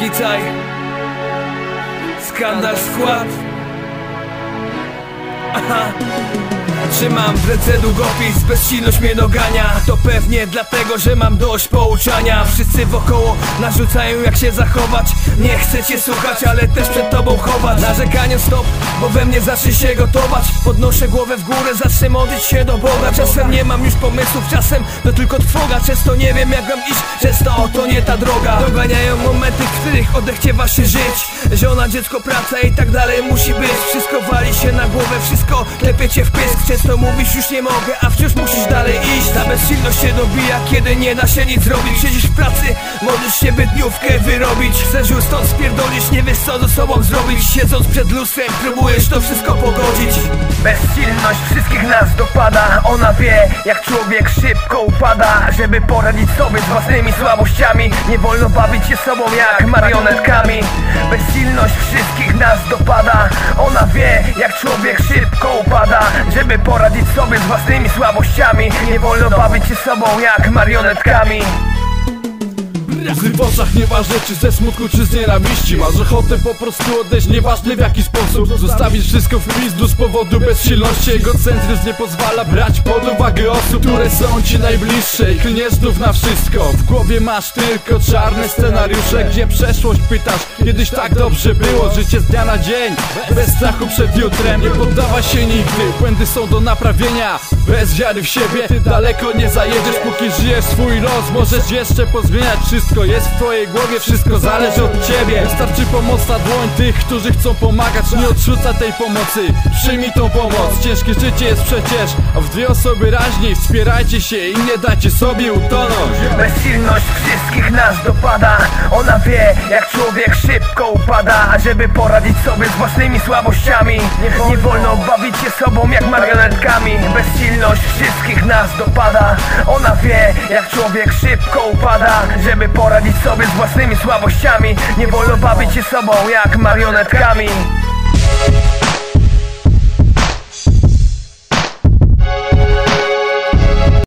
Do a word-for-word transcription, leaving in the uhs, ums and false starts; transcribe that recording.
Gicaj, Skandal Skład. Aha. Trzymam w ręce długopis, bezsilność mnie dogania. To pewnie dlatego, że mam dość pouczania. Wszyscy wokoło narzucają jak się zachować. Nie chcę cię słuchać, ale też przed tobą chować. Narzekanie stop, bo we mnie zacznie się gotować. Podnoszę głowę w górę, zacznę modlić się do Boga. Czasem nie mam już pomysłów, czasem to tylko trwoga. Często nie wiem jak mam iść, często to nie ta droga. Doganiają momenty, w których odechciewa się żyć. Żona, dziecko, praca i tak dalej musi być. Wszystko wali się na głowę, wszystko klepie cię w pysk. Często mówisz już nie mogę, a wciąż musisz dalej iść. Ta bezsilność się dobija, kiedy nie da się nic zrobić. Siedzisz w pracy, modlisz się by dniówkę wyrobić. Chcesz już stąd spierdolić, nie wiesz co ze sobą zrobić. Siedząc przed lustrem, próbujesz to wszystko pogodzić. Bezsilność wszystkich nas dopada. Ona wie, jak człowiek szybko upada. Żeby poradzić sobie z własnymi słabościami, nie wolno bawić się sobą jak marionetkami. Bezsilność wszystkich nas dopada. Ona wie, jak człowiek szybko upada. Żeby poradzić sobie z własnymi słabościami, nie wolno bawić się sobą jak marionetkami. Łzy w oczach, nieważne czy ze smutku czy z nienawiści. Masz ochotę po prostu odejść, nieważne w jaki sposób. Zostawić wszystko w pizdu z powodu bezsilności. Egocentryzm nie pozwala brać pod uwagę osób, które są ci najbliższe i klniesz znów na wszystko. W głowie masz tylko czarne scenariusze, gdzie przeszłość pytasz, kiedyś tak dobrze było. Życie z dnia na dzień, bez strachu przed jutrem. Nie poddawaj się nigdy, błędy są do naprawienia. Bez wiary w siebie ty daleko nie zajedziesz. Póki żyjesz swój los, możesz jeszcze pozmieniać wszystko. Wszystko jest w twojej głowie, wszystko zależy od ciebie. Wystarczy pomocna dłoń tych, którzy chcą pomagać. Nie odrzuca tej pomocy, przyjmij tą pomoc. Ciężkie życie jest przecież, a w dwie osoby raźniej. Wspierajcie się i nie dajcie sobie utonąć. Bezsilność wszystkich nas dopada. Ona wie, jak człowiek szybko upada. A żeby poradzić sobie z własnymi słabościami, nie wolno bawić się sobą jak marionetkami. Bezsilność wszystkich nas dopada. Ona wie, jak człowiek szybko upada. Żeby poradzić sobie z własnymi słabościami, nie wolno bawić się sobą jak marionetkami.